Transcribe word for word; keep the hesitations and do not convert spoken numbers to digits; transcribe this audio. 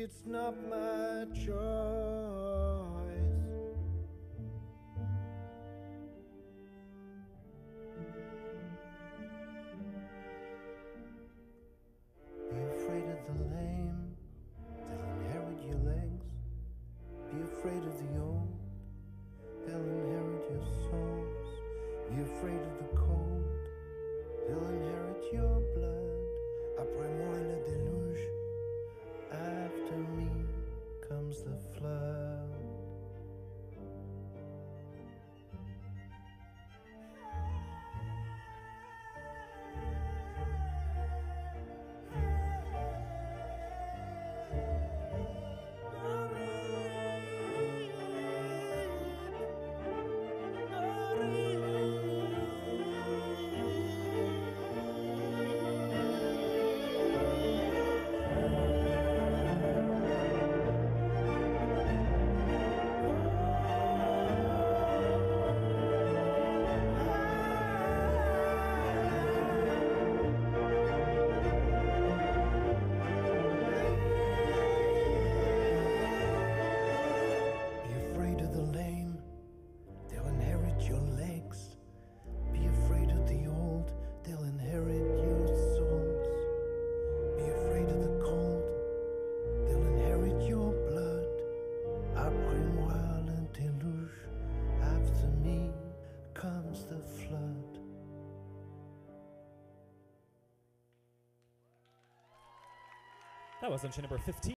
it's not my choice. Be afraid of the lame, they'll inherit your legs. Be afraid of the old, they'll inherit your souls. Be afraid of the cold, they'll inherit your blood. Après moi le déluge, after me comes the flood. That was entry number fifteen.